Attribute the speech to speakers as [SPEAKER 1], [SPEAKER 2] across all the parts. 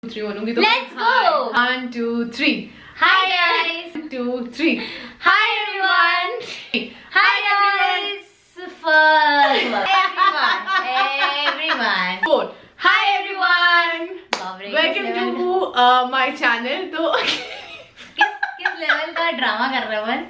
[SPEAKER 1] 3 बोलूंगी तो
[SPEAKER 2] Let's go!
[SPEAKER 1] 1 2 3
[SPEAKER 2] Hi guys!
[SPEAKER 1] 1 2 3
[SPEAKER 2] Hi everyone! Hi guys! Everyone!
[SPEAKER 1] 4 Hi everyone! Welcome to my channel. तो
[SPEAKER 2] किस level का drama कर रहे हो?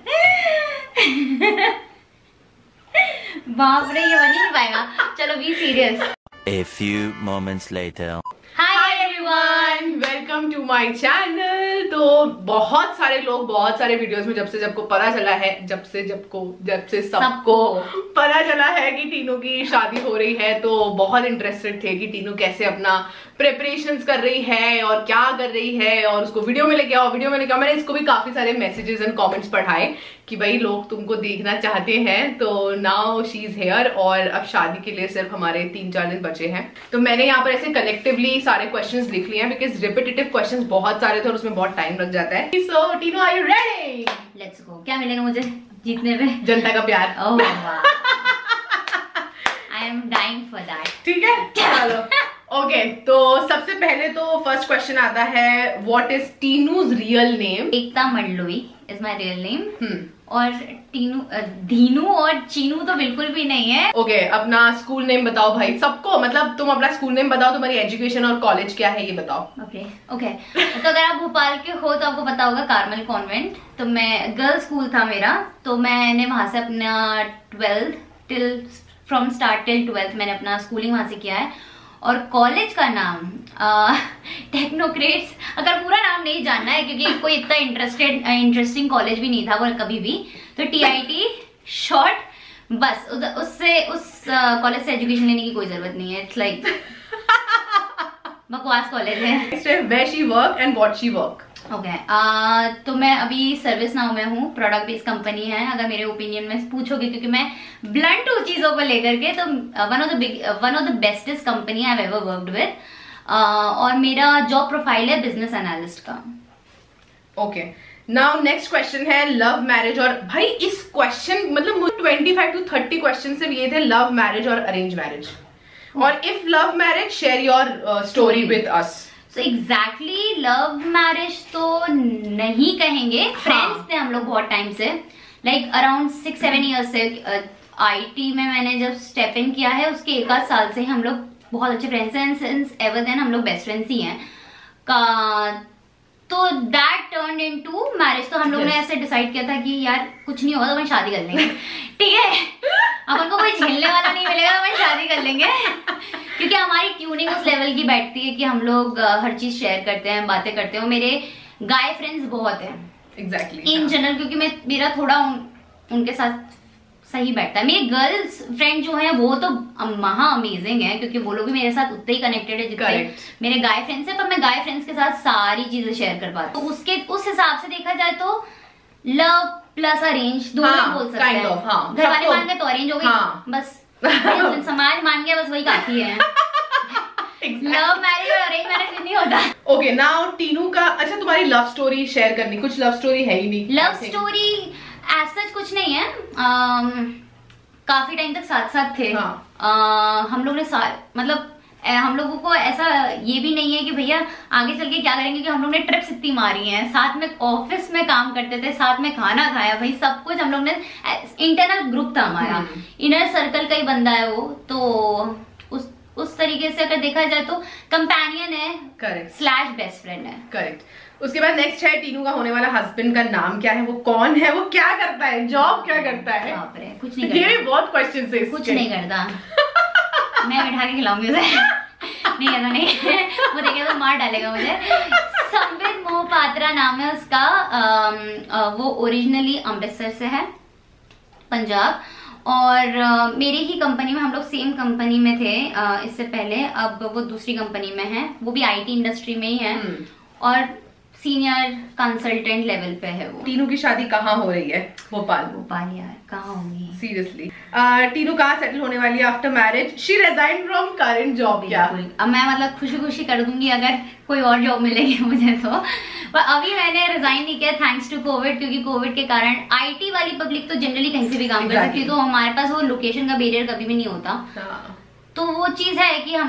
[SPEAKER 2] बाप रे, ये बन ही नहीं पाएगा. चलो be serious.
[SPEAKER 3] A few moments later.
[SPEAKER 1] Hi everyone, welcome to my channel. तो बहुत सारे लोग बहुत सारे वीडियोस में जब से सबको पता चला है जब से सबको पता चला है कि टीनू की शादी हो रही है, तो बहुत इंटरेस्टेड थे कि टीनू कैसे अपना प्रिपरेशंस कर रही है और क्या कर रही है और उसको वीडियो में लेके आओ. मैंने इसको भी काफी सारे मैसेजेस एंड कमेंट्स पढ़ाए कि भाई लोग तुमको देखना चाहते हैं. तो नाउ शी इज हेयर और अब शादी के लिए सिर्फ हमारे 3-4 दिन बचे हैं. तो मैंने यहाँ पर ऐसे कलेक्टिवली सारे क्वेश्चंस लिख लिए हैं बिकॉज रिपीटेटिव क्वेश्चंस बहुत सारे थे और उसमें बहुत टाइम लग जाता है. So Tinu, are you ready?
[SPEAKER 2] Let's go. क्या मिलेगा मुझे जीतने में?
[SPEAKER 1] जनता का प्यार.
[SPEAKER 2] ओह वाह, I am dying for that.
[SPEAKER 1] ठीक है, चलो. ओके, तो सबसे पहले तो फर्स्ट क्वेश्चन आता है, what is Tinu's real name?
[SPEAKER 2] Ekta Mandloi is my real name. और धीनू और चीनू तो बिल्कुल भी नहीं है.
[SPEAKER 1] ओके, अपना स्कूल नेम बताओ भाई सबको. मतलब तुम अपना स्कूल नेम बताओ, तुम्हारी एजुकेशन और कॉलेज क्या है ये बताओ.
[SPEAKER 2] ओके. तो अगर आप भोपाल के हो तो आपको पता होगा कार्मल कॉन्वेंट. तो मैं गर्ल्स स्कूल था मेरा, तो मैंने वहां से अपना 12th from start till 12th मैंने अपना स्कूलिंग वहां से किया है. और कॉलेज का नाम टेक्नोक्रेट्स. अगर पूरा नाम नहीं जानना है क्योंकि कोई इतना इंटरेस्टिंग कॉलेज भी नहीं था वो कभी भी, तो TIT शॉर्ट. बस उससे उस कॉलेज से एजुकेशन लेने की कोई जरूरत नहीं है. इट्स लाइक बकवास कॉलेज है.
[SPEAKER 1] Where she work and what she work?
[SPEAKER 2] Okay. तो मैं अभी सर्विस नाउ में हूँ. प्रोडक्ट बेस्ड कंपनी है. अगर मेरे ओपिनियन में पूछोगे, क्योंकि मैं ब्लंट हूँ चीजों को लेकर के, तो one of the bestest company I have ever worked with. और मेरा जॉब प्रोफाइल है बिजनेस एनालिस्ट का.
[SPEAKER 1] ओके, नाउ नेक्स्ट क्वेश्चन है लव मैरिज. और भाई इस क्वेश्चन मतलब मुझे 25 to 30 क्वेश्चन सिर्फ ये थे, लव मैरिज और अरेंज मैरिज. और if love marriage, share your story with us.
[SPEAKER 2] So exactly love marriage तो नहीं कहेंगे. फ्रेंड्स थे हम लोग बहुत टाइम से, लाइक अराउंड 6-7 ईयर्स से. IT में मैंने जब स्टेप इन किया है उसके 1 साल से हम लोग बहुत अच्छे फ्रेंड्स हैं. सिंस एवर देन हम लोग बेस्ट फ्रेंड्स ही हैं. तो दैट टर्न इनटू मैरिज. तो हम लोग ने ऐसे डिसाइड किया था कि यार कुछ नहीं होगा तो अपन शादी कर लेंगे. ठीक है, अपन को कोई झेलने वाला नहीं मिलेगा तो अपन शादी कर लेंगे. क्योंकि हमारी ट्यूनिंग उस लेवल की बैठती है कि हम लोग हर चीज शेयर करते हैं, बातें करते हैं. मेरे गाय फ्रेंड्स बहुत हैं
[SPEAKER 1] एग्जैक्टली
[SPEAKER 2] इन जनरल, क्योंकि मेरा थोड़ा उनके साथ सही बैठता है. मेरी गर्ल्स फ्रेंड जो है वो तो महा अमेजिंग है, क्योंकि वो लोग भी मेरे साथ उतने ही कनेक्टेड है जितने मेरे गाय फ्रेंड्स है. पर मैं गाय फ्रेंड्स के साथ सारी चीजें शेयर कर पाती हूँ. तो उस हिसाब से देखा जाए तो लव प्लस अरेंज दोनों बोल सकते हैं. घर वाले मान गए तो अरेंज हो गई. बस समाज मान गया, बस वही काफी है. लव मैरिज और अरेंज मैरिज नहीं होता.
[SPEAKER 1] ओके, नाउ टीनू का, अच्छा तुम्हारी लव स्टोरी शेयर करनी. कुछ लव स्टोरी है ही नहीं.
[SPEAKER 2] लव स्टोरी एज सच कुछ नहीं है. काफी टाइम तक साथ साथ थे. हम लोग ने मतलब हम लोगों को ऐसा ये भी नहीं है कि भैया आगे चल के क्या करेंगे, कि हम लोग ने ट्रिप्स इतनी मारी हैं, साथ में ऑफिस में काम करते थे, साथ में खाना खाया, भाई सब कुछ हम लोग ने. इंटरनल ग्रुप था हमारा, इनर सर्कल का ही बंदा है वो. तो उस तरीके से अगर देखा जाए तो कंपेनियन है. करेक्ट. स्लैश बेस्ट फ्रेंड है.
[SPEAKER 1] करेक्ट. उसके बाद नेक्स्ट है टीनू का होने वाला हस्बैंड का नाम क्या है, वो कौन है, वो क्या करता है, जॉब क्या करता है.
[SPEAKER 2] बाप रे, कुछ नहीं करता.
[SPEAKER 1] ये भी बहुत क्वेश्चन है.
[SPEAKER 2] कुछ नहीं करता. मैं बिठा के खिलाऊंगी उसे. नहीं ऐसा नहीं. वो देखेगा तो मार डालेगा मुझे. संबित मोहपात्रा नाम है उसका. वो ओरिजिनली अमृतसर से है, पंजाब. और मेरी ही कंपनी में, हम लोग सेम कंपनी में थे इससे पहले. अब वो दूसरी कंपनी में है, वो भी IT इंडस्ट्री में ही है. और सीनियर कंसल्टेंट लेवल पे है वो.
[SPEAKER 1] टीनू की शादी कहाँ हो रही है? भोपाल.
[SPEAKER 2] यार कहाँ होगी
[SPEAKER 1] सीरियसली. टीनू कहाँ सेटल होने वाली है after marriage? She resign from current job. क्या
[SPEAKER 2] अब मैं मतलब खुशी खुशी कर दूंगी अगर कोई और जॉब मिलेगी मुझे तो. पर अभी मैंने रिजाइन नहीं किया थैंक्स टू कोविड, क्योंकि कोविड के कारण IT वाली पब्लिक तो जनरली कहीं से भी काम कर सकती है. तो हमारे पास वो लोकेशन का बैरियर कभी भी नहीं होता. तो वो चीज है कि हम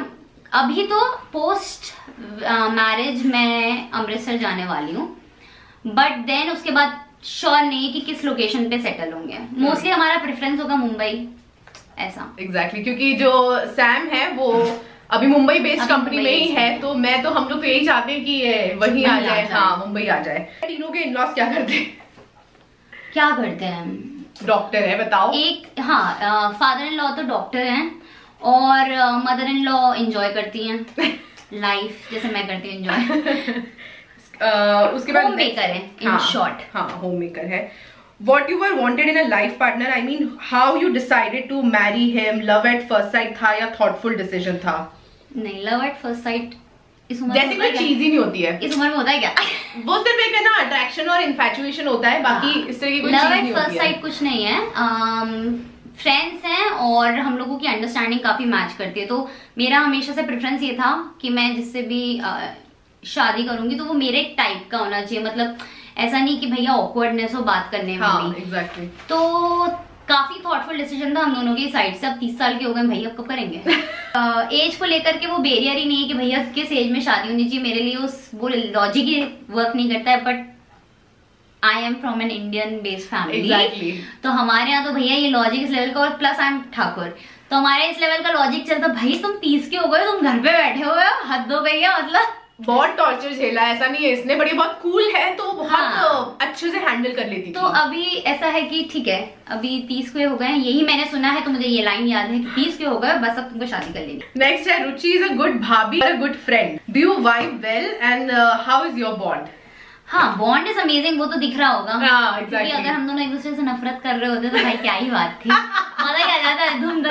[SPEAKER 2] अभी तो पोस्ट मैरिज मैं अमृतसर जाने वाली हूँ, बट देन उसके बाद श्योर नहीं कि किस लोकेशन पे सेटल होंगे। मोस्टली हमारा प्रेफरेंस होगा मुंबई, ऐसा।
[SPEAKER 1] एग्जैक्टली क्योंकि जो सैम है वो अभी मुंबई बेस्ड कंपनी में ही है, तो मैं तो हम लोग तो यही चाहते हैं कि ये वहीं आ जाए। हाँ, मुंबई आ जाए। तीनों के इन-लॉज क्या करते हैं?
[SPEAKER 2] क्या करते हैं?
[SPEAKER 1] डॉक्टर है, बताओ।
[SPEAKER 2] एक हाँ, फादर इन लॉ तो डॉक्टर हैं और मदर इन लॉ एंजॉय करती हैं लाइफ, जैसे मैं करती हूँ एंजॉय।
[SPEAKER 1] उसके बाद
[SPEAKER 2] होम मेकर है इन शॉर्ट।
[SPEAKER 1] हाँ, होम मेकर है। What you were wanted in a life partner, I mean, how you decided to marry him? Love at first sight था या thoughtful decision था?
[SPEAKER 2] नहीं, लव एट फर्स्ट साइट इस उम्र
[SPEAKER 1] जैसे कोई चीज ही नहीं होती है।
[SPEAKER 2] इस उम्र में होता है क्या?
[SPEAKER 1] वो सिर्फ एक है ना अट्रैक्शन और इन्फैचुएशन होता है, बाकी इस तरह की कोई चीज नहीं होती है।
[SPEAKER 2] लव एट फर्स्ट साइट कुछ नहीं है। फ्रेंड्स हैं और हम लोगों की अंडरस्टैंडिंग काफी मैच करती है, तो मेरा हमेशा से प्रेफरेंस ये था कि मैं जिससे भी शादी करूंगी तो वो मेरे टाइप का होना चाहिए। मतलब ऐसा नहीं कि भैया ऑकवर्डनेस हो बात करने में।
[SPEAKER 1] हाँ, exactly.
[SPEAKER 2] तो काफी थॉटफुल डिसीजन था हम दोनों की साइड से। अब 30 साल के हो गए भैया, कब करेंगे? एज को लेकर के वो बैरियर ही नहीं है कि भैया किस एज में शादी होनी चाहिए। मेरे लिए वो लॉजिक ही वर्क नहीं करता है। But I am from an Indian based family, तो हमारे यहाँ तो भैया ये लॉजिक इस लेवल का, और प्लस आई एम ठाकुर, तो हमारे इस लेवल का लॉजिक चलता। भाई तुम 30 के हो गए, तुम घर पे बैठे हुए हो, हद हो गई है। मतलब
[SPEAKER 1] बहुत टॉर्चर झेला, ऐसा नहीं है इसने, बड़ी बहुत कूल है तो बहुत अच्छे से हैंडल कर लेती थी।
[SPEAKER 2] तो अभी ऐसा है कि ठीक है, अभी 30 के हो गए, यही मैंने सुना है, तो मुझे ये लाइन याद है कि 30 के हो गए, बस अब तुमको शादी कर लेनी।
[SPEAKER 1] नेक्स्ट है, रुचि इज अ गुड भाभी और a good friend, do you vibe well and how is your bond?
[SPEAKER 2] हाँ, बॉन्ड इज अमेजिंग, वो तो दिख रहा होगा।
[SPEAKER 1] exactly.
[SPEAKER 2] क्योंकि अगर हम दोनों एक दूसरे से नफरत कर रहे होते तो भाई क्या ही बात थी। मजा ही आ जाता है, धूम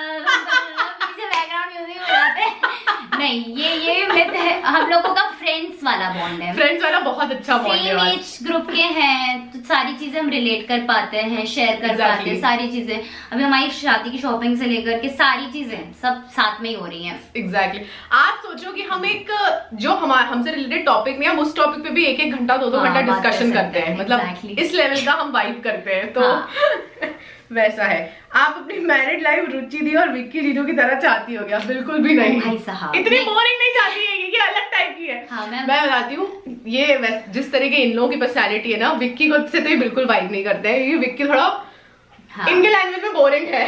[SPEAKER 2] पीछे बैकग्राउंड म्यूजिक हो जाते। नहीं, ये मिथ है, हम लोगों का फ्रेंड्स वाला बॉन्ड है।
[SPEAKER 1] फ्रेंड्स वाला बहुत अच्छा बॉन्ड है।
[SPEAKER 2] सेम एज ग्रुप के हैं तो सारी चीजें हम रिलेट कर पाते हैं, शेयर कर पाते हैं सारी चीजें। अभी हमारी शादी की शॉपिंग से लेकर के सारी चीजें सब साथ में ही हो रही हैं।
[SPEAKER 1] एग्जैक्टली। आप सोचो कि हम एक जो हमसे रिलेटेड टॉपिक में, हम उस टॉपिक पे भी 1-1 घंटा 2-2 घंटा डिस्कशन करते हैं। मतलब इस लेवल का हम वाइब करते हैं, तो वैसा है। आप अपनी मैरिड लाइफ रुचि दी और विक्की जीजू की तरह चाहती हो क्या? बिल्कुल भी नहीं
[SPEAKER 2] भाई साहब,
[SPEAKER 1] इतनी बोरिंग नहीं चाहती है कि अलग टाइप की है।
[SPEAKER 2] हाँ, मैं
[SPEAKER 1] बताती हूँ, ये जिस तरह के इन लोगों की पर्सनैलिटी है ना, विक्की को से तो ये बिल्कुल वाइब नहीं करते हैं, क्योंकि विक्की थोड़ा इनके लैंग्वेज में बोरिंग है।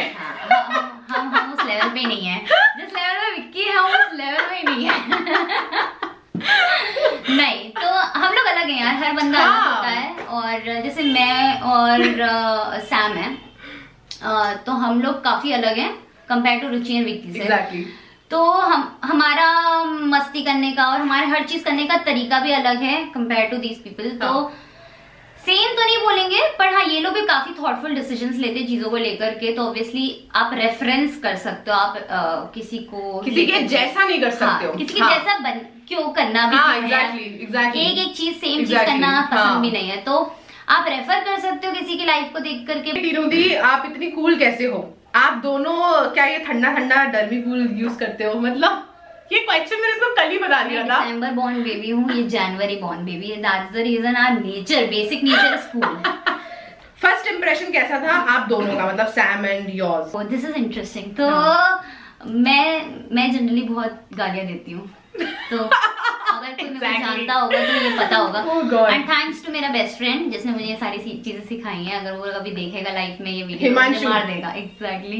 [SPEAKER 2] हम उस लेवल पे नहीं है, जिस लेवल में विक्की है हम उस लेवल में नहीं है। नहीं, तो हम लोग अलग हैं यार, हर बंदा अलग होता है। और जैसे मैं और सैम है, तो हम लोग काफी अलग हैं compare to Ruchi and Vicky से।
[SPEAKER 1] Exactly.
[SPEAKER 2] तो हमारा मस्ती करने का और हमारे हर चीज करने का तरीका भी अलग है कंपेयर टू दीज पीपल। तो सेम तो नहीं बोलेंगे, पर हाँ, ये लोग भी काफी थॉटफुल डिसीजंस लेते हैं चीजों को लेकर के। तो ऑब्वियसली आप रेफरेंस कर सकते हो, आप किसी के
[SPEAKER 1] जैसा नहीं कर सकते हो,
[SPEAKER 2] किसी के जैसा क्यों करना भी
[SPEAKER 1] exactly.
[SPEAKER 2] एक चीज सेम चीज करना पसंद भी नहीं है, तो आप रेफर कर सकते हो किसी की लाइफ को देख करके।
[SPEAKER 1] टीनूदी, आप इतनी कूल कैसे हो? आप दोनों क्या ये ठंडा ठंडा डर्मी कूल यूज करते हो? मतलब ये क्वेश्चन मैंने इसको कल ही बता दिया था।
[SPEAKER 2] दिसंबर बॉर्न बेबी हूँ, ये जनवरी बॉर्न बेबी है। That's the reason our nature, basic nature is cool.
[SPEAKER 1] First impression कैसा था आप दोनों का, मतलब Sam and yours?
[SPEAKER 2] This is interesting. तो मैं जनरली बहुत गालियां देती हूँ, तो अगर कोई मुझे जानता होगा तो ये पता होगा। एंड थैंक्स टू मेरा बेस्ट फ्रेंड जिसने मुझे ये सारी चीजें सिखाई हैं। अगर वो कभी देखेगा लाइफ में ये वीडियो, मुझे मार देगा। एग्जैक्टली।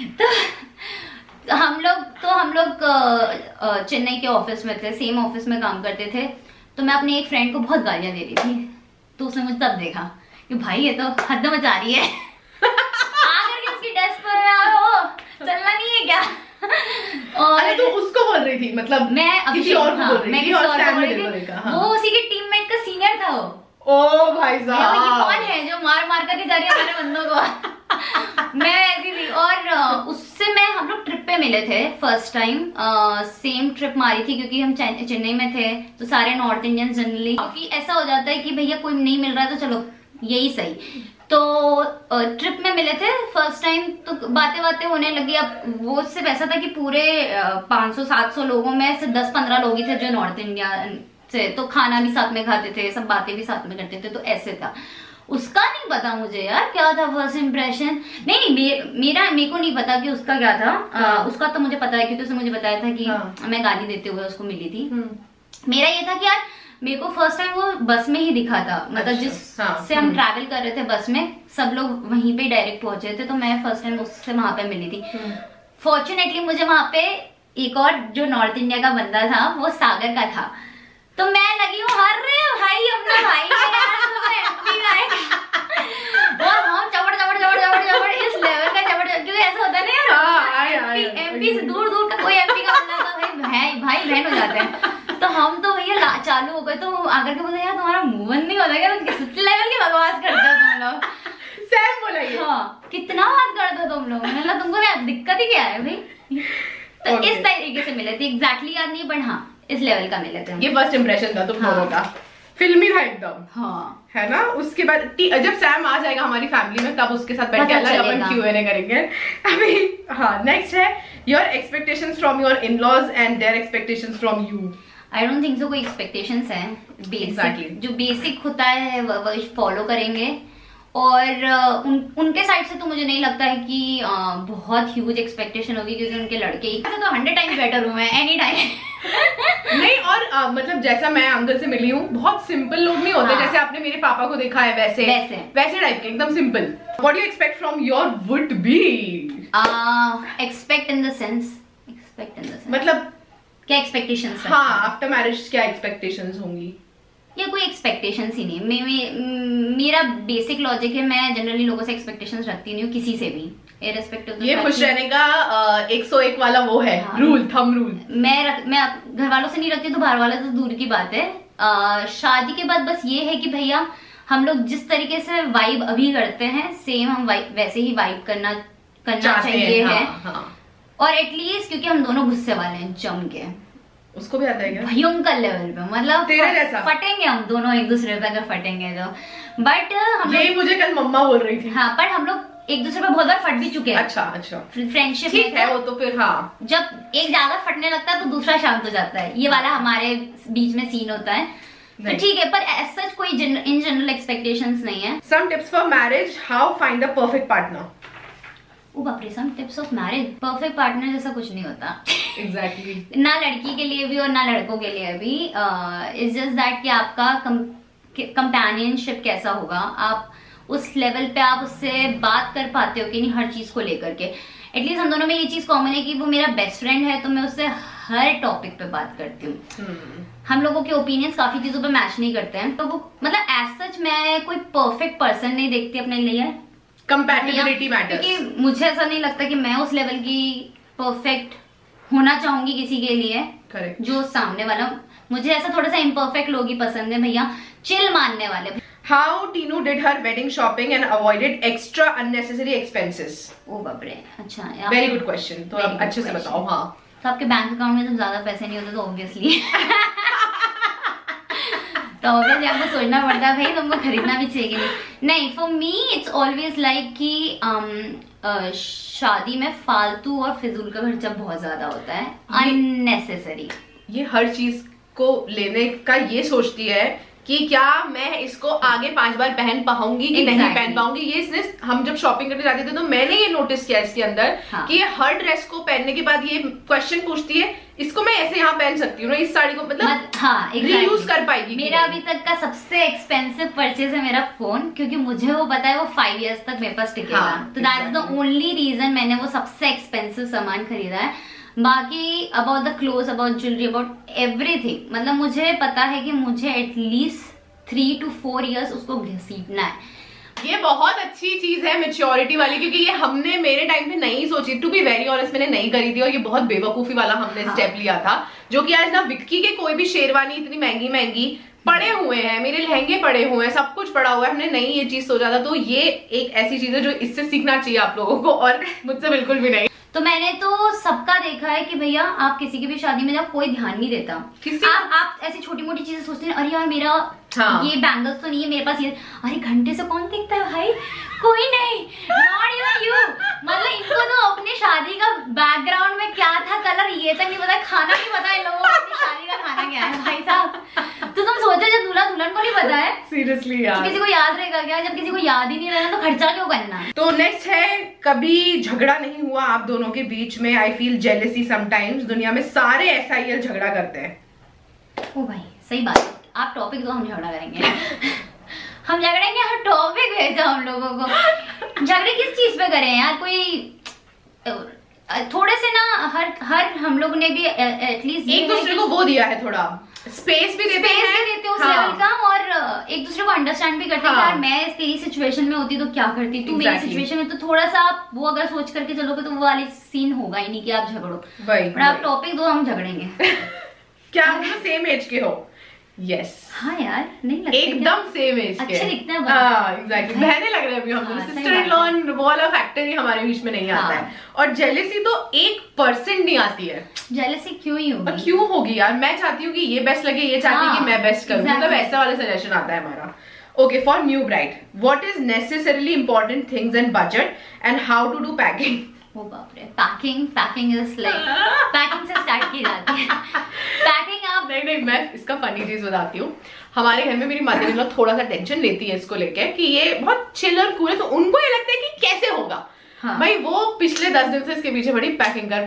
[SPEAKER 2] तो हम लोग चेन्नई के ऑफिस में थे, सेम ऑफिस में काम करते थे। तो मैं अपने एक फ्रेंड को बहुत गालियां दे रही थी, तो उसने मुझे तब देखा कि भाई ये तो हद मचा रही है। आकर के उसकी डेस्क पर चलना नहीं है क्या? और
[SPEAKER 1] अरे तो उसको बोल रही थी, मतलब
[SPEAKER 2] मैं
[SPEAKER 1] किसी और को बोल रही थी, और
[SPEAKER 2] सैम बोल रही थी। वो उसी के टीममेट का सीनियर था वो।
[SPEAKER 1] ओ भाई साहब,
[SPEAKER 2] ये कौन है जो मार करके जा रही है मेरे बंदों को? मैं ऐसी थी। और उससे हम लोग ट्रिप पे मिले थे फर्स्ट टाइम। सेम ट्रिप मारी थी क्योंकि हम चेन्नई में थे, तो सारे नॉर्थ इंडियन जनरली, क्योंकि ऐसा हो जाता है कि भैया कोई नहीं मिल रहा है तो चलो यही सही। तो ट्रिप में मिले थे फर्स्ट टाइम, तो बातें होने लगी। अब वो सिर्फ ऐसा था कि पूरे 500-700 लोगों में से 10-15 लोग ही थे जो नॉर्थ इंडिया से, तो खाना भी साथ में खाते थे, सब बातें भी साथ में करते थे, तो ऐसे था। उसका नहीं पता मुझे यार क्या था फर्स्ट इम्प्रेशन। नहीं मेरे को नहीं पता कि उसका क्या था। उसका तो मुझे पता है क्योंकि उसने मुझे बताया था कि मैं गाली देते हुए उसको मिली थी। मेरा ये था कि यार मेरे को फर्स्ट टाइम वो बस में ही दिखा था, मतलब जिससे हम ट्रैवल कर रहे थे बस में, सब लोग वहीं पे डायरेक्ट पहुंचे थे, तो मैं फर्स्ट टाइम उससे वहां पे मिली थी। फॉर्चुनेटली मुझे वहां पे एक और जो नॉर्थ इंडिया का बंदा था वो सागर का था, तो मैं लगी हूँ अरे भाई अपना भाई और हम चबड़ चबड़ चबड़ चबड़ चबड़ इस लेवल का चबड़, क्योंकि ऐसा होता है ना यार एमपी से दूर दूर का कोई एमपी का बंदा था भाई बहन हो जाते हैं, तो हम तो भैया चालू हो गए, तो आकर के बोले यार तुम्हारा मुंह बंद नहीं होता क्या, किस लेवल की बकवास करते हो तुम लोग।
[SPEAKER 1] सैम बोला ये,
[SPEAKER 2] हाँ कितना बात करते हो तुम लोग, मतलब तुमको दिक्कत ही क्या है भाई। तो इस तरीके से मिले थे, एग्जैक्टली याद नहीं, बट हाँ इस लेवल का मिले थे।
[SPEAKER 1] ये फर्स्ट इंप्रेशन था तुम लोगों का, फिल्मी था एकदम।
[SPEAKER 2] हाँ
[SPEAKER 1] है ना। उसके बाद जब सैम आ जाएगा हमारी फैमिली में तब उसके साथ बैठ के अलग अपन Q&A करेंगे अभी। हाँ नेक्स्ट है your expectations from your in laws and their expectations from you.
[SPEAKER 2] I don't think so कोई एक्सपेक्टेशंस है, बेसिक जो बेसिक होता है वो फॉलो करेंगे, और उनके साइड से तो मुझे नहीं लगता है कि बहुत ह्यूज एक्सपेक्टेशन होगी, क्योंकि उनके लड़के ही तो 100 टाइम्स बेटर हुए हैं एनी टाइम।
[SPEAKER 1] नहीं और मतलब जैसा मैं अंकल से मिली हूँ, बहुत सिंपल लोग नहीं होते। हाँ। जैसे आपने मेरे पापा को देखा है वैसे टाइप के, एकदम simple. What you expect from your would be?
[SPEAKER 2] Expect in the sense
[SPEAKER 1] मतलब
[SPEAKER 2] क्या एक्सपेक्टेशंस?
[SPEAKER 1] हाँ आफ्टर मैरिज क्या एक्सपेक्टेशंस होंगी?
[SPEAKER 2] या कोई एक्सपेक्टेशंस ही नहीं। मेरा बेसिक लॉजिक है, मैं जनरली लोगों से एक्सपेक्टेशंस रखती नहीं हूँ किसी से भी, इररिस्पेक्टिव। ये
[SPEAKER 1] खुश रहने का 101 वाला वो है। हाँ, रूल, थंब रूल।
[SPEAKER 2] मैं घर वालों से नहीं रखती तो बाहर वाले तो दूर की बात है। शादी के बाद बस ये है कि भैया हम लोग जिस तरीके से वाइब अभी करते हैं सेम हम वैसे ही वाइब करना चाहिए है। हाँ। और एटलीस्ट क्योंकि हम दोनों गुस्से वाले हैं जम के,
[SPEAKER 1] उसको भी आता है क्या?
[SPEAKER 2] भयंकर लेवल पे, मतलब
[SPEAKER 1] तेरे जैसा
[SPEAKER 2] फटेंगे हम दोनों एक दूसरे पे अगर फटेंगे तो। बट हम
[SPEAKER 1] यही मुझे कल मम्मा बोल रही थी।
[SPEAKER 2] हाँ पर हम लोग एक दूसरे पे बहुत बार फट भी चुके हैं।
[SPEAKER 1] अच्छा
[SPEAKER 2] फ्रेंडशिप
[SPEAKER 1] ठीक है वो तो फिर। हाँ
[SPEAKER 2] जब एक ज्यादा फटने लगता है तो दूसरा शांत हो जाता है, ये वाला हमारे बीच में सीन होता है। तो ठीक है, पर एज सच कोई इन जनरल एक्सपेक्टेशंस नहीं है।
[SPEAKER 1] Some tips for marriage, how find the perfect partner.
[SPEAKER 2] बाप रे, some tips of marriage. Perfect partner जैसा कुछ नहीं होता।
[SPEAKER 1] एग्जैक्टली
[SPEAKER 2] ना लड़की के लिए भी और ना लड़कों के लिए भी। इट्स जस्ट दैट कि आपका कंपेनियनशिप कैसा होगा, आप उस लेवल पे आप उससे बात कर पाते हो कि नहीं हर चीज को लेकर के। एटलीस्ट हम दोनों में ये चीज कॉमन है कि वो मेरा बेस्ट फ्रेंड है, तो मैं उससे हर टॉपिक पे बात करती हूँ। हम लोगों के ओपिनियंस काफी चीजों पे मैच नहीं करते हैं, तो वो मतलब एज सच मैं कोई परफेक्ट पर्सन नहीं देखती अपने लिए।
[SPEAKER 1] कंपैटिबिलिटी मैटर्स,
[SPEAKER 2] क्योंकि मुझे ऐसा नहीं लगता कि मैं उस लेवल की परफेक्ट होना चाहूंगी किसी के लिए।
[SPEAKER 1] करेक्ट।
[SPEAKER 2] जो सामने वाला, मुझे ऐसा थोड़ा सा इम्परफेक्ट लोग ही पसंद है भैया, चिल मानने वाले।
[SPEAKER 1] How Tinu did her wedding shopping and avoided extra unnecessary expenses.
[SPEAKER 2] ओ बाप रे, अच्छा
[SPEAKER 1] वेरी गुड क्वेश्चन। तो आप अच्छे से बताओ। हाँ
[SPEAKER 2] तो आपके बैंक अकाउंट में जब ज्यादा पैसे नहीं होते तो ऑब्वियसली तो ऑब्वियसली आपको सोचना पड़ता है भाई तुमको खरीदना भी चाहिए नहीं। For me it's always like कि शादी में फालतू और फिजूल का खर्चा बहुत ज्यादा होता है, अननेसेसरी।
[SPEAKER 1] ये हर चीज को लेने का ये सोचती है कि क्या मैं इसको आगे 5 बार पहन पाऊंगी कि नहीं पहन पाऊंगी। ये इसने, हम जब शॉपिंग करने जाते थे तो मैंने ये नोटिस किया इसके अंदर। हाँ। कि ये हर ड्रेस को पहनने के बाद ये क्वेश्चन पूछती है, इसको मैं ऐसे यहाँ पहन सकती हूँ ना, इस साड़ी को मतलब
[SPEAKER 2] हाँ,
[SPEAKER 1] रीयूज कर पाएगी।
[SPEAKER 2] मेरा अभी तक का सबसे एक्सपेंसिव परचेज है मेरा फोन, क्योंकि मुझे वो पता है वो 5 years तक मेरे पास टिकेगा। तो that is the only reason मैंने वो सबसे एक्सपेंसिव सामान खरीदा है। बाकी about the cloth, about jewellery, about everything, मतलब मुझे पता है कि मुझे एटलीस्ट 3 to 4 years उसको घसीटना है।
[SPEAKER 1] ये बहुत अच्छी चीज है मैच्योरिटी वाली, क्योंकि ये हमने मेरे टाइम पे नहीं सोची। टू बी वेरी ऑनेस्ट मैंने नहीं करी थी, और ये बहुत बेवकूफी वाला हमने स्टेप लिया था, जो कि आज ना विक्की के कोई भी शेरवानी इतनी महंगी महंगी पड़े हुए हैं, मेरे लहंगे पड़े हुए हैं, सब कुछ पड़ा हुआ है, हमने नहीं ये चीज सोचा था। तो ये एक ऐसी चीज है जो इससे सीखना चाहिए आप लोगों को, और मुझसे बिल्कुल भी नहीं।
[SPEAKER 2] तो मैंने तो सबका देखा है कि भैया आप किसी की भी शादी में जाओ, कोई ध्यान नहीं देता। आप ऐसी छोटी मोटी चीजें सोचते हैं, अरे यार मेरा ये बैंगल्स तो नहीं है मेरे पास, ये अरे घंटे से कौन देखता है भाई, कोई नहीं, नॉट इवन यू। मतलब इनको तो अपनी शादी का बैकग्राउंड में क्या था कलर ये तक नहीं पता, खाना नहीं पता इन लोगों को अपनी शादी का खाना क्या है भाई साहब। तो तुम सोचो जब दूल्हा दुल्हन को नहीं पता है
[SPEAKER 1] सीरियसली यार,
[SPEAKER 2] किसी को याद रहेगा क्या? जब किसी को याद ही नहीं रहेगा तो खर्चा क्यों करना?
[SPEAKER 1] तो नेक्स्ट है, कभी झगड़ा नहीं हुआ आप दोनों के बीच में? I feel jealousy sometimes. दुनिया में सारे SIL झगड़ा करते हैं।
[SPEAKER 2] ओ भाई सही बात है, आप टॉपिक दो, हम झगड़ा करेंगे। हम झगड़ेंगे, हर टॉपिक भेजा हम लोगों को। झगड़े किस चीज पे करें यार? कोई थोड़े से ना हर हम लोग ने भी एटलीस्ट
[SPEAKER 1] एक दूसरे को वो दिया है, थोड़ा स्पेस भी देते हैं
[SPEAKER 2] उस लेवल का, और एक दूसरे को अंडरस्टैंड भी करते हैं। यार मैं तेरी सिचुएशन में होती तो क्या करती, तू मेरी सिचुएशन में, तो थोड़ा सा आप वो अगर सोच करके चलोगे तो वो वाली सीन होगा ही नहीं कि आप झगड़ो। बट आप टॉपिक दो, हम झगड़ेंगे।
[SPEAKER 1] क्या हम सेम एज के हो? यस।
[SPEAKER 2] हाँ यार, नहीं लगता
[SPEAKER 1] एकदम सेम एज के,
[SPEAKER 2] अच्छे दिखते हैं।
[SPEAKER 1] एग्जैक्टली, बहने लग रहे हैं अभी हम लोग। सिस्टर इन लॉ वो वाला फैक्टर ही हमारे बीच में नहीं आता है। और जेलेसी तो 1% नहीं आती है।
[SPEAKER 2] जेलेसी क्यों ही होगी?
[SPEAKER 1] क्यों होगी यार? मैं चाहती हूँ कि ये बेस्ट लगे, ये चाहती है कि मैं बेस्ट करूँ, मतलब ऐसा वाला सजेशन आता है हमारा। Okay, for new bride, what is necessarily important things in budget and how to do packing?
[SPEAKER 2] वो बाप रे, पैकिंग इज लाइक, पैकिंग से स्टार्ट की जाती है। पैकिंग आप
[SPEAKER 1] नहीं, मैं इसका फनी चीज बताती हूँ। हमारे घर में मेरी मदर इन लॉ थोड़ा सा टेंशन लेती है इसको लेके कि ये बहुत चिल और कूल है, तो उनको ये लगता है कि कैसे होगा। हाँ। भाई वो पिछले 10 दिन से इसके पीछे बड़ी पैकिंग कर।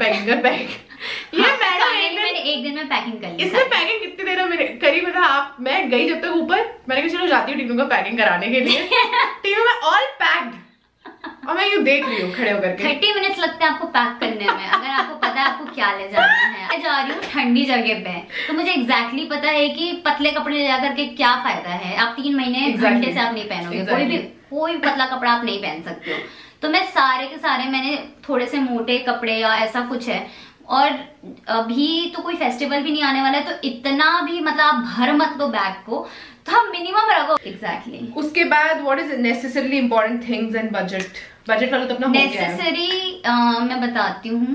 [SPEAKER 1] ये
[SPEAKER 2] मैंने एक दिन में पैकिंग कर ली।
[SPEAKER 1] इसने पैकिंग कितनी देर में करी? मतलब मैं गई जब तक ऊपर, मैंने कहा चलो जाती हूँ टीनू को पैकिंग कराने के लिए। टीनू में ऑल पैक्ड, और मैं यूँ देख रही हूँ खड़े होकर के।
[SPEAKER 2] 30 मिनट्स लगते हैं आपको पैक करने में, अगर आपको पता है आपको क्या ले जाना है। मैं जा रही हूँ ठंडी जगह पे, तो मुझे एग्जैक्टली पता है कि पतले कपड़े ले जाकर के क्या फायदा है। आप 3 महीने घंटे से आप नहीं पहनोगे, कोई पतला कपड़ा आप नहीं पहन सकते हो। तो मैं सारे के सारे, मैंने थोड़े से मोटे कपड़े या ऐसा कुछ है, और अभी तो कोई फेस्टिवल भी नहीं आने वाला है, तो इतना भी मतलब आप भर मत लो बैग को, तो हम मिनिमम रखो। एग्जैक्टली।
[SPEAKER 1] उसके बाद what is necessarily important things and budget वाला तो अपना हो गया है।
[SPEAKER 2] नेसेसरी मैं बताती हूँ,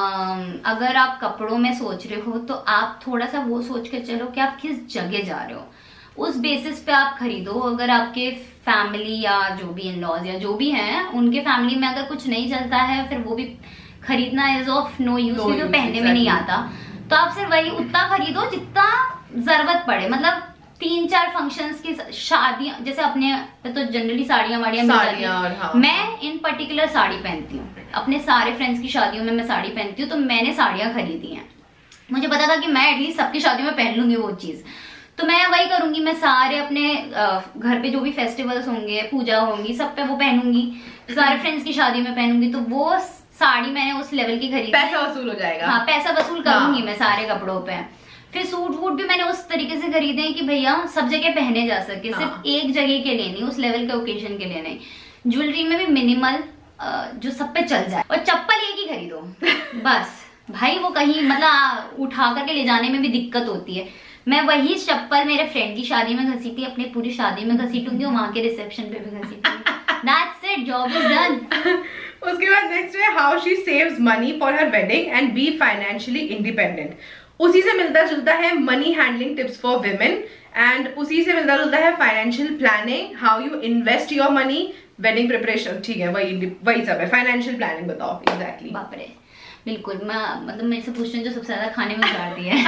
[SPEAKER 2] अगर आप कपड़ों में सोच रहे हो तो आप थोड़ा सा वो सोच के चलो कि आप किस जगह जा रहे हो, उस बेसिस पे आप खरीदो। अगर आपके फैमिली या जो भी इन लॉज या जो भी हैं, उनके फैमिली में अगर कुछ नहीं चलता है, फिर वो भी खरीदना इज ऑफ नो यूज, क्योंकि पहनने में नहीं आता। तो आप सिर्फ वही उतना खरीदो जितना जरूरत पड़े। मतलब 3-4 फंक्शंस की शादियां, जैसे अपने तो जनरली साड़ियां मिल जाती हैं। हाँ। मैं इन पर्टिकुलर साड़ी पहनती हूँ, अपने सारे फ्रेंड्स की शादियों में मैं साड़ी पहनती हूँ, तो मैंने साड़ियां खरीदी हैं। मुझे पता था कि मैं एटलीस्ट सबकी शादियों में पहन लूंगी वो चीज, तो मैं वही करूंगी। मैं सारे अपने घर पे जो भी फेस्टिवल्स होंगे, पूजा होंगी, सब पे वो पहनूंगी। सारे फ्रेंड्स की शादी में पहनूंगी, तो वो साड़ी मैंने उस लेवल की खरीदी।
[SPEAKER 1] पैसा वसूल हो जाएगा।
[SPEAKER 2] हाँ, पैसा वसूल करूंगी मैं सारे कपड़ों पे। फिर सूट वूट भी मैंने उस तरीके से खरीदे हैं कि भैया सब जगह पहने जा सके, सिर्फ एक जगह के लिए नहीं, उस लेवल के ओकेजन के लिए नहीं। ज्वेलरी में भी मिनिमल, जो सब पे चल जाए। और चप्पल एक ही खरीदो बस भाई, वो कहीं मतलब उठा करके ले जाने में भी दिक्कत होती है। मैं वही चप्पल मेरे फ्रेंड की शादी में घसीटी, अपनी पूरी शादी में घसीटूंगी, और वहां के रिसेप्शन पे भी घसीटूंगी। That's it, job is done.
[SPEAKER 1] उसके बाद नेक्स्ट है how she saves money for her wedding and be financially independent. उसी से मिलता जुलता है money handling tips for women, and उसी से मिलता जुलता है financial planning, how you invest your money, wedding preparation. ठीक है, वही सब है। फाइनेंशियल प्लानिंग बताओ। एग्जैक्टली।
[SPEAKER 2] बाप रे, बिल्कुल। मैं मतलब मेरे से पूछते हैं जो सबसे ज्यादा खाने में उजाड़ दिया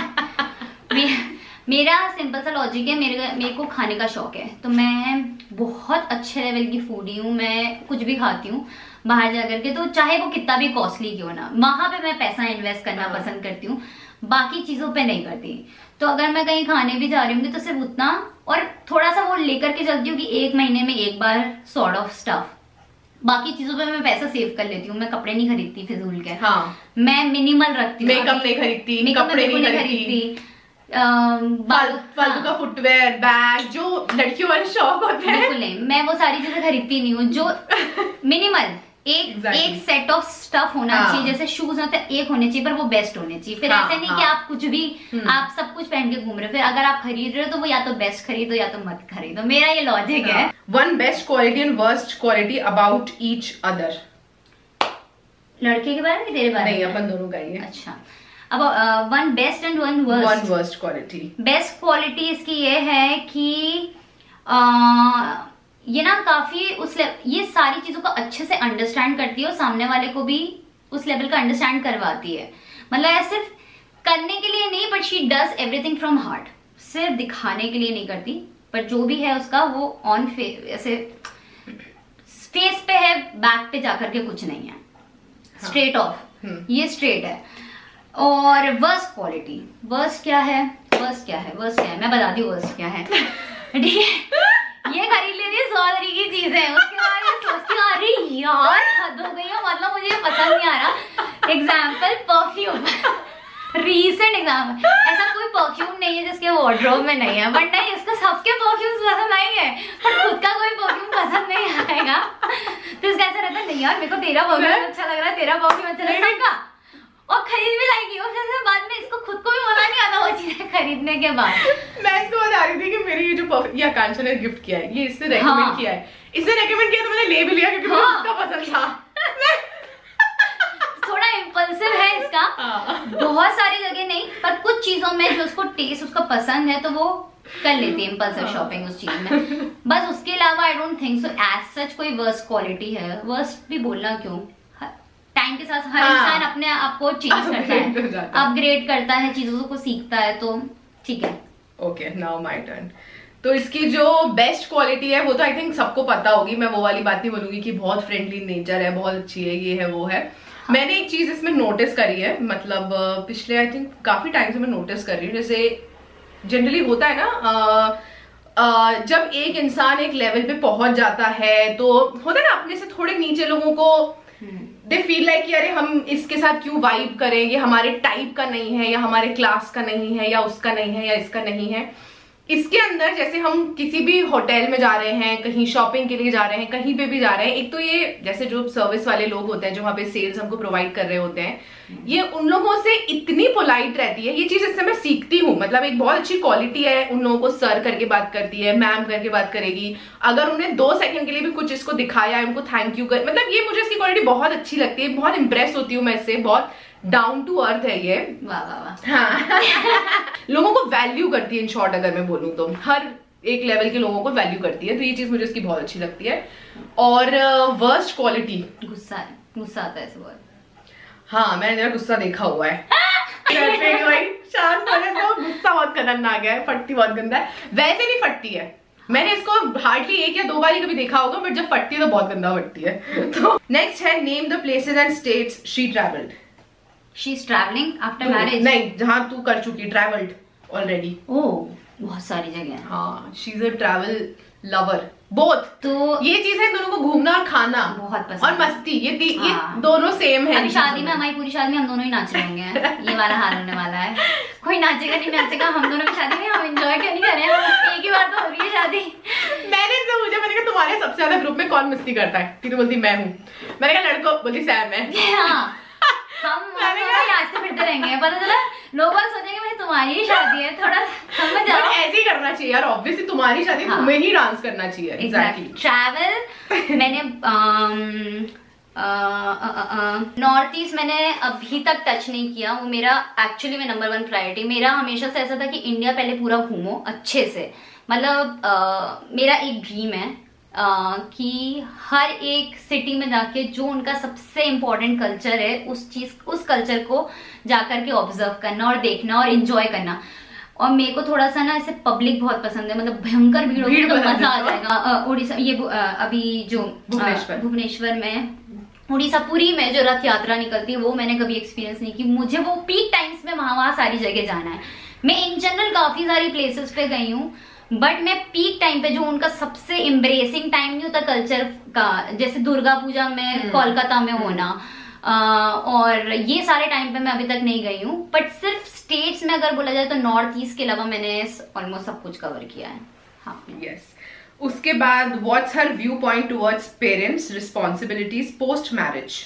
[SPEAKER 2] है। मेरा सिंपल सा लॉजिक है, मेरे को खाने का शौक है, तो मैं बहुत अच्छे लेवल की फूडी हूँ। मैं कुछ भी खाती हूँ बाहर जाकर के, तो चाहे वो कितना भी कॉस्टली क्यों ना, वहां पे मैं पैसा इन्वेस्ट करना पसंद करती हूँ, बाकी चीजों पे नहीं करती। तो अगर मैं कहीं खाने भी जा रही हूँ तो सिर्फ उतना, और थोड़ा सा वो लेकर के चलती हूँ कि 1 महीने में एक बार सॉर्ट ऑफ स्टफ। बाकी चीजों पे मैं पैसा सेव कर लेती हूँ। मैं कपड़े नहीं खरीदती फिजूल के। हाँ। मैं मिनिमल रखती हूँ।
[SPEAKER 1] मेकअप नहीं खरीदती, कपड़े नहीं खरीदती,
[SPEAKER 2] फालतू
[SPEAKER 1] का फुटवेयर, बैग, जो लड़कियों वाले शौक होते हैं,
[SPEAKER 2] बिल्कुल नहीं। मैं वो सारी चीजें खरीदती नहीं हूँ। जो मिनिमल एक सेट ऑफ स्टफ होना चाहिए। जैसे शूज होते हैं एक होने चाहिए, पर वो बेस्ट होने चाहिए। फिर ऐसे नहीं कि आप कुछ भी आप सब कुछ पहन के घूम रहे हो। फिर अगर आप खरीद रहे हो तो वो या तो बेस्ट खरीदो या तो मत खरीदो। मेरा ये लॉजिक है।
[SPEAKER 1] One best quality and worst quality about each other.
[SPEAKER 2] लड़के के बारे में, तेरे बारे में?
[SPEAKER 1] नहीं, अपन दोनों का ही है।
[SPEAKER 2] अच्छा, अब one best and one worst
[SPEAKER 1] quality.
[SPEAKER 2] Best quality इसकी ये है कि ये ना काफी ये सारी चीजों को अच्छे से अंडरस्टैंड करती है, और सामने वाले को भी उस लेवल का अंडरस्टैंड करवाती है। मतलब सिर्फ करने के लिए नहीं, but she does everything from heart. सिर्फ दिखाने के लिए नहीं करती, पर जो भी है उसका वो ऑन ऐसे फेस पे है, बैक पे जाकर के कुछ नहीं है, स्ट्रेट ऑफ, ये स्ट्रेट है। और वर्स्ट क्वालिटी, वर्स्ट क्या है, मैं बताती हूँ वर्स्ट क्या है। ठीक है, ये खरीद लेती है 100 तरीके की चीजें, उसके बाद ये सोचती हूँ अरे यार हद हो गई है, मतलब मुझे पसंद नहीं आ रहा। एग्जाम्पल परफ्यूम, रीसेंट एग्जाम्पल, ऐसा कोई परफ्यूम नहीं है जिसके वार्डरोब में नहीं है, बट नहीं इसको सबके परफ्यूम्स पसंद आएंगे पर खुद का कोई परफ्यूम पसंद नहीं आएगा। तो इसका ऐसा रहता है नहीं यार मेरे को तेरा परफ्यूम अच्छा लग रहा है, तेरा परफ्यूम अच्छा लग रहा है, और खरीद भी लाएगी, और फिर बाद में इसको खुद को भी मजा नहीं आता वो चीजें खरीदने के बाद।
[SPEAKER 1] मैं इसको बता रही थी कि मेरी ये जो ये आकांक्षा ने गिफ्ट किया है, ये इसने रेकमेंड किया है, इसने रेकमेंड किया तो मैंने ले भी लिया क्योंकि मुझे इसका पसंद था।
[SPEAKER 2] थोड़ा इम्पल्सिव है इसका, बहुत सारी जगह नहीं, पर कुछ चीजों में जो उसको टेस्ट उसको पसंद है तो वो कर लेती है इम्पल्सिव शॉपिंग उस चीज में। बस उसके अलावा I don't think so as such कोई वर्स्ट क्वालिटी है। वर्स्ट भी बोलना क्यों, टाइम के साथ हर इंसान अपने आप को चेंज करता है, अपग्रेड करता है, चीजों को सीखता है, तो ठीक है।
[SPEAKER 1] Okay, now my turn. तो इसकी जो बेस्ट क्वालिटी है वो तो आई थिंक सबको पता होगी, मैं वो वाली बात नहीं बोलूंगी कि बहुत फ्रेंडली नेचर है, बहुत अच्छी है, ये है वो है। मैंने एक चीज इसमें नोटिस करी है, मतलब पिछले आई थिंक काफी टाइम से मैं नोटिस कर रही हूँ, जैसे जनरली होता है ना, जब एक इंसान एक लेवल पे पहुंच जाता है तो होता है ना अपने से थोड़े नीचे लोगों को दे फील लाइक कि अरे हम इसके साथ क्यों वाइब करें, ये हमारे टाइप का नहीं है, या हमारे क्लास का नहीं है, या उसका नहीं है, या इसका नहीं है। इसके अंदर जैसे हम किसी भी होटल में जा रहे हैं, कहीं शॉपिंग के लिए जा रहे हैं, कहीं पे भी जा रहे हैं, एक तो ये जैसे जो सर्विस वाले लोग होते हैं जो वहां पे सेल्स हमको प्रोवाइड कर रहे होते हैं, ये उन लोगों से इतनी पोलाइट रहती है, ये चीज इससे मैं सीखती हूँ, मतलब एक बहुत अच्छी क्वालिटी है। उन लोगों को सर करके बात करती है, मैम करके बात करेगी, अगर उन्हें 2 सेकंड के लिए भी कुछ इसको दिखाया, उनको थैंक यू कर, मतलब ये मुझे इसकी क्वालिटी बहुत अच्छी लगती है, बहुत इंप्रेस होती हूँ मैं इससे, बहुत डाउन टू अर्थ है ये।
[SPEAKER 2] वाह वाह वाह।
[SPEAKER 1] हाँ। लोगों को वैल्यू करती है, इन शॉर्ट अगर मैं बोलूं तो हर एक लेवल के लोगों को वैल्यू करती है, तो ये चीज मुझे इसकी बहुत अच्छी लगती है। और वर्स्ट क्वालिटी,
[SPEAKER 2] गुस्सा आता है इस बार।
[SPEAKER 1] हाँ, मैंने तेरा गुस्सा देखा हुआ है। शांत होने से गुस्सा बहुत खतरनाक है, फटती बहुत गंदा है, वैसे नहीं फटती है, मैंने इसको हार्डली 1 या 2 बार ही कभी देखा होगा, बट जब फटती है तो बहुत गंदा फटती है। तो नेक्स्ट है name the places and states she travelled.
[SPEAKER 2] She is travelling after marriage?
[SPEAKER 1] नहीं, जहां तू कर चुकी, ट्रैवल्ड ऑलरेडी।
[SPEAKER 2] ओह, बहुत सारी जगह।
[SPEAKER 1] हाँ, she is a travel lover, both.
[SPEAKER 2] तो
[SPEAKER 1] ये चीज है, दोनों को घूमना और खाना
[SPEAKER 2] बहुत पसंद,
[SPEAKER 1] और मस्ती, ये दोनों सेम है।
[SPEAKER 2] अभी शादी में, हमारी पूरी शादी में हम दोनों ही नाच रहे होंगे, ये वाला हाल होने वाला है। कोई नाचेगा नहीं नाचेगा, हम दोनों की शादी में हम एंजॉय क्यों नहीं करें, एक ही बार तो हो रही है शादी।
[SPEAKER 1] मैंने कहा तुम्हारे सबसे ज्यादा ग्रुप में कौन मस्ती करता है, तो बोलती मैं हूँ, मैंने कहा लड़को, बोलती सैम है।
[SPEAKER 2] हाँ, हम नाचते फिरते रहेंगे, पता चला लोग सोचेंगे भाई तुम्हारी ही शादी है, थोड़ा समझ जाओ।
[SPEAKER 1] ऐसे ही करना चाहिए यार, ऑब्वियसली तुम्हारी शादी, तुम्हें ही डांस करना चाहिए। एग्जैक्टली।
[SPEAKER 2] ट्रैवल मैंने नॉर्थ ईस्ट मैंने अभी तक टच नहीं किया, वो मेरा एक्चुअली में नंबर 1 प्रायोरिटी। मेरा हमेशा से ऐसा था कि इंडिया पहले पूरा घूमो अच्छे से, मतलब मेरा एक ड्रीम है कि हर एक सिटी में जाके जो उनका सबसे इम्पोर्टेंट कल्चर है उस कल्चर को जाकर के ऑब्जर्व करना और देखना और एंजॉय करना। और मेरे को थोड़ा सा ना ऐसे पब्लिक बहुत पसंद है, मतलब भयंकर भीड़ होगी तो मजा आ जाएगा। उड़ीसा, ये अभी जो भुवनेश्वर में, उड़ीसा पुरी में जो रथ यात्रा निकलती है वो मैंने कभी एक्सपीरियंस नहीं की, मुझे वो पीक टाइम्स में वहां सारी जगह जाना है। मैं इन जनरल काफी सारी प्लेसेस पे गई हूँ, बट मैं पीक टाइम पे जो उनका सबसे एम्ब्रेसिंग टाइम नहीं होता कल्चर का, जैसे दुर्गा पूजा में कोलकाता में होना, और ये सारे टाइम पे मैं अभी तक नहीं गई हूँ। बट सिर्फ स्टेट्स में अगर बोला जाए तो नॉर्थ ईस्ट के अलावा मैंने ऑलमोस्ट सब कुछ कवर किया है। हाँ,
[SPEAKER 1] यस। उसके बाद what's her view point towards parents responsibilities post marriage?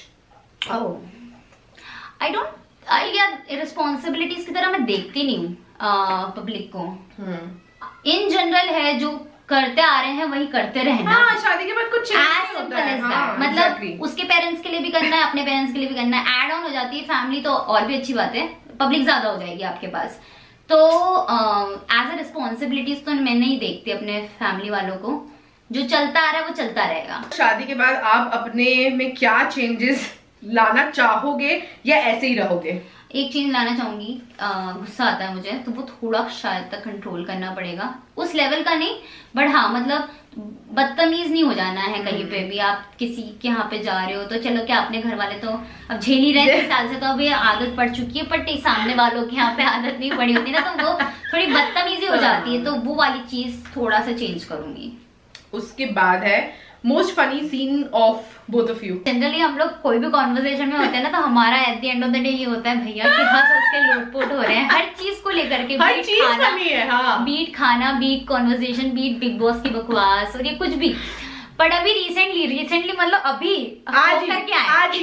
[SPEAKER 2] I don't, responsibilities की तरह मैं देखती नहीं हूँ पब्लिक को। इन जनरल है, जो करते आ रहे हैं वही करते रहना।
[SPEAKER 1] हाँ, शादी के बाद कुछ चेंज होता है।
[SPEAKER 2] हाँ, मतलब exactly. उसके पेरेंट्स के लिए भी करना है, अपने पेरेंट्स के लिए भी करना है, ऐड ऑन हो जाती है फैमिली तो और भी अच्छी बात है, पब्लिक ज्यादा हो जाएगी आपके पास। तो एज अ रिस्पॉन्सिबिलिटीज तो मैं नहीं देखती अपने फैमिली वालों को, जो चलता आ रहा है वो चलता रहेगा।
[SPEAKER 1] शादी के बाद आप अपने में क्या चेंजेस लाना चाहोगे या ऐसे ही रहोगे?
[SPEAKER 2] एक चीज लाना चाहूंगी, गुस्सा आता है मुझे तो वो थोड़ा शायद तक कंट्रोल करना पड़ेगा, उस लेवल का नहीं बट हाँ मतलब बदतमीज नहीं हो जाना है कहीं पे भी। आप किसी के यहाँ पे जा रहे हो तो चलो क्या अपने घर वाले तो अब झेल ही रहे हैं साल से, तो अब ये आदत पड़ चुकी है, बट सामने वालों के यहाँ पे आदत नहीं पड़ी होती ना, तो वो थोड़ी बदतमीजी हो जाती है, तो वो वाली चीज थोड़ा सा चेंज करूंगी।
[SPEAKER 1] उसके बाद है most funny scene of both of you.
[SPEAKER 2] Generally हम लोग कोई भी कॉन्वर्सेशन में होते हैं ना, तो हमारा at the end of the day ये होता है भैया कि हंस हंस के लोटपोट हो रहे हैं हर चीज को लेकर के,
[SPEAKER 1] हर चीज फनी है, हाँ।
[SPEAKER 2] बीट खाना, be it conversation, be it Bigg Boss की बकवास और ये कुछ भी। पर अभी रिसेंटली मतलब अभी
[SPEAKER 1] आज
[SPEAKER 2] क्या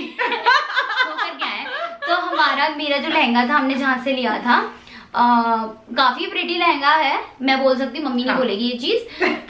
[SPEAKER 2] है तो हमारा मेरा जो लहंगा था हमने जहाँ से लिया था, काफी प्रिटी लहंगा है, मैं बोल सकती, मम्मी नहीं बोलेगी ये चीज,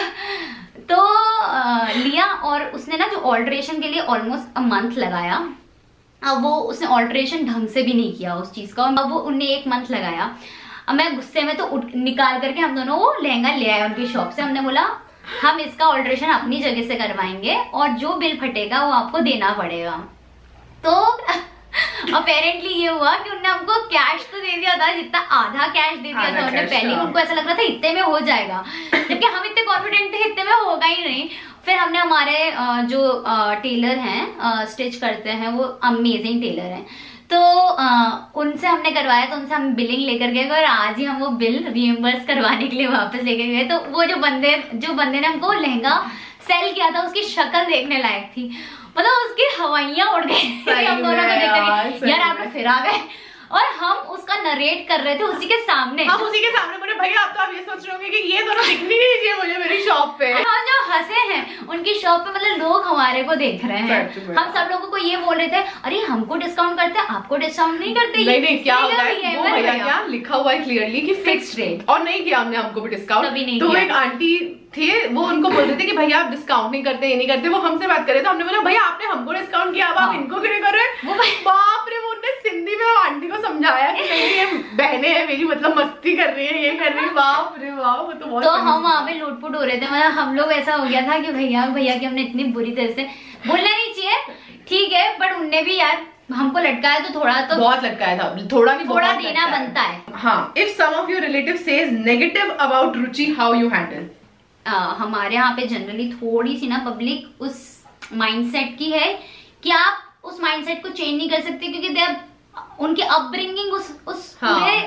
[SPEAKER 2] तो लिया और उसने ना जो ऑल्ट्रेशन के लिए ऑलमोस्ट अ मंथ लगाया। अब वो उसने ऑल्ट्रेशन ढंग से भी नहीं किया उस चीज का, अब वो उनने 1 मंथ लगाया। अब मैं गुस्से में तो निकाल करके हम दोनों वो लहंगा ले आए उनकी शॉप से। हमने बोला हम इसका ऑल्ट्रेशन अपनी जगह से करवाएंगे और जो बिल फटेगा वो आपको देना पड़ेगा। तो अपेरेंटली ये हुआ कि उन्होंने हमको कैश तो दे दिया था, जितना आधा कैश दे दिया था उन्होंने पहले, उनको ऐसा लग रहा था इतने में हो जाएगा, जबकि हम इतने कॉन्फिडेंट थे इतने में होगा ही नहीं। फिर हमने हमारे जो टेलर हैं स्टिच करते हैं, वो अमेजिंग टेलर हैं, तो उनसे हमने करवाया, तो उनसे हम बिलिंग लेकर गए और आज ही हम वो बिल रिएम्बर्स करवाने के लिए वापस लेकर गए। तो वो जो बंदे ने हमको लहंगा सेल किया था उसकी शक्ल देखने लायक थी, मतलब उसकी हवाइयां उड़ गई हम दोनों को देखकर, यार आप लोग फिर आ गए। और हम उसका नरेट कर रहे थे उसी के सामने,
[SPEAKER 1] हम उसी के सामने बोले भैया आप तो आप ये सोच रहे होंगे कि ये दोनों दिखनी नहीं चाहिए मुझे मेरी शॉप पे।
[SPEAKER 2] हम जो हंसे हैं उनकी शॉप पे, मतलब लोग हमारे को देख रहे हैं। हम सब लोगों को ये बोल रहे थे अरे हमको डिस्काउंट करते हैं, आपको डिस्काउंट नहीं करते।
[SPEAKER 1] नहीं क्या होता है वो भैया क्या लिखा हुआ है क्लियरली कि फिक्स्ड रेट, और नहीं किया हमने हमको भी डिस्काउंट कभी नहीं। तो एक आंटी थे वो उनको बोल रहे थे कि भैया आप डिस्काउंट नहीं करते, ये नहीं करते, वो हमसे बात कर रहे थे। हमने बोला भैया आपने हमको डिस्काउंट किया, अब आप इनको क्यों नहीं कर रहे। बाप रे, वो उन्होंने सिंधी में आंटी को समझाया कि नहीं ये बहनें हैं मेरी, मतलब मस्ती कर रही है, ये कर रही है। बाप रे बाप, वो तो बहुत।
[SPEAKER 2] तो हम वहाँ पे लूटपुट हो रहे थे, मतलब हम लोग ऐसा हो गया था कि भैया की हमने इतनी बुरी तरह से, बोलना नहीं चाहिए ठीक है, बट उनने भी यार हमको लटकाया तो थोड़ा तो बहुत
[SPEAKER 1] लटकाया था, थोड़ा नहीं
[SPEAKER 2] थोड़ा देना बनता है।
[SPEAKER 1] हाँ, if some of your relative says negative about Ruchi, how you handle?
[SPEAKER 2] हमारे यहाँ पे जनरली थोड़ी सी ना पब्लिक उस माइंडसेट की है कि आप उस माइंडसेट को चेंज नहीं कर सकते, क्योंकि दे उनकी अपब्रिंगिंग उस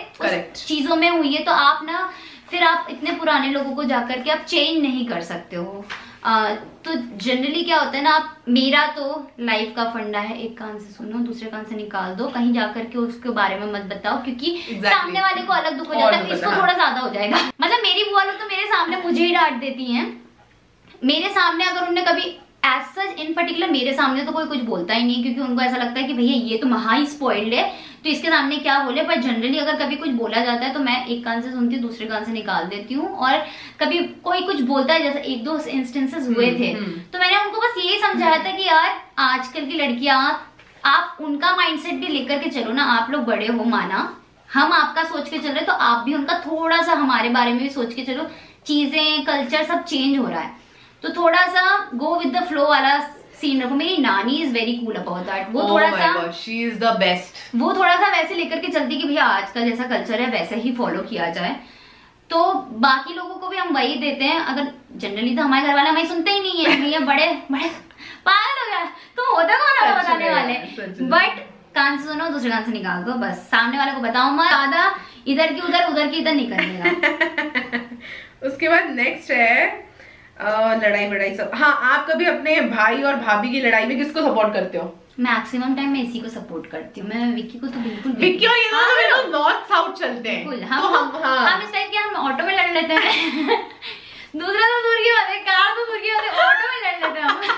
[SPEAKER 2] चीजों में हुई है, तो आप ना फिर आप इतने पुराने लोगों को जाकर के आप चेंज नहीं कर सकते हो। तो जनरली क्या होता है ना, आप, मेरा तो लाइफ का फंडा है, एक कान से सुनो दूसरे कान से निकाल दो, कहीं जाकर के उसके बारे में मत बताओ, क्योंकि सामने वाले को अलग दुख हो जाता है, इसको थोड़ा ज्यादा हो जाएगा। मतलब मेरी बुआ लोग तो मेरे सामने मुझे ही डांट देती हैं, मेरे सामने अगर उन्होंने कभी एज सच इन पर्टिकुलर मेरे सामने तो कोई कुछ बोलता ही नहीं, क्योंकि उनको ऐसा लगता है कि भैया ये तो महा ही स्पॉइल्ड है, तो इसके सामने क्या बोले। पर जनरली अगर कभी कुछ बोला जाता है तो मैं एक कान से सुनती हूँ दूसरे कान से निकाल देती हूँ। और कभी कोई कुछ बोलता है, जैसे 1-2 इंस्टेंसेस हुए थे, तो मैंने उनको बस यही समझाया था कि यार आजकल की लड़कियां, आप उनका माइंडसेट भी लेकर के चलो ना, आप लोग बड़े हो, माना हम आपका सोच के चल रहे, तो आप भी उनका थोड़ा सा हमारे बारे में भी सोच के चलो, चीजें कल्चर सब चेंज हो रहा है, तो थोड़ा सा गो विद द फ्लो वाला सीन रखो। मेरी नानी is very cool about that, वो थोड़ा सा
[SPEAKER 1] शी इज द बेस्ट,
[SPEAKER 2] वो थोड़ा सा वैसे लेकर के चलती कि भैया आज का जैसा कल्चर है वैसे ही फॉलो किया जाए। तो बाकी लोगों को भी हम वही देते हैं। अगर जनरली तो हमारे घर वाले हमें सुनते ही नहीं है, भैया बड़े बड़े पागल हो गया तुम, होता कौन है बताने वाले, बट कान से सुनो दूसरे कान से निकाल दो, बस सामने वाले को बताओ मत, ज्यादा इधर की उधर नहीं करने।
[SPEAKER 1] उसके बाद नेक्स्ट है लड़ाई बड़ाई सब। हाँ, आप कभी अपने भाई और भाभी की लड़ाई में किसको सपोर्ट करते हो?
[SPEAKER 2] मैक्सिमम टाइम मैं इसी को सपोर्ट करती हूँ, मैं विक्की को तो बिल्कुल।
[SPEAKER 1] विक्की और ये दोनों नॉर्थ साउथ चलते हैं,
[SPEAKER 2] बिल्कुल। हम इस टाइप के, हम ऑटो में लड़ लेते हैं दूसरा तो दूर की बात है, कार तो दूर की बात है, ऑटो में लड़ लेते हैं हम।